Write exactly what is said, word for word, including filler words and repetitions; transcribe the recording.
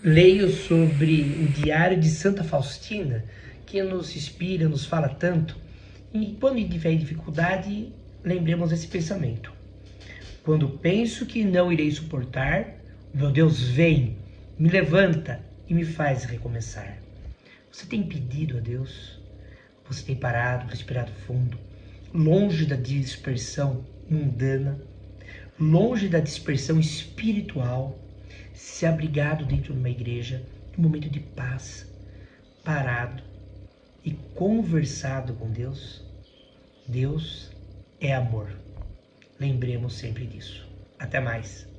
Leio sobre o Diário de Santa Faustina, que nos inspira, nos fala tanto. E quando tiver dificuldade, lembremos esse pensamento. Quando penso que não irei suportar, meu Deus vem, me levanta e me faz recomeçar. Você tem pedido a Deus? Você tem parado, respirado fundo, longe da dispersão mundana, longe da dispersão espiritual, se abrigado dentro de uma igreja, um momento de paz, parado e conversado com Deus? Deus é amor. Lembremos sempre disso. Até mais.